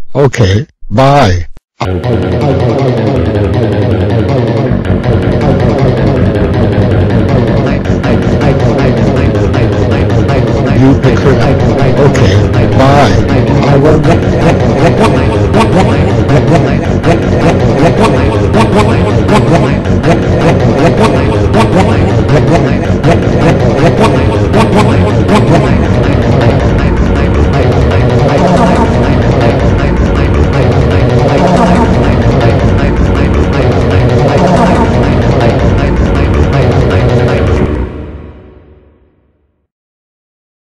Okay, bye. You pick her up. Okay, bye. I will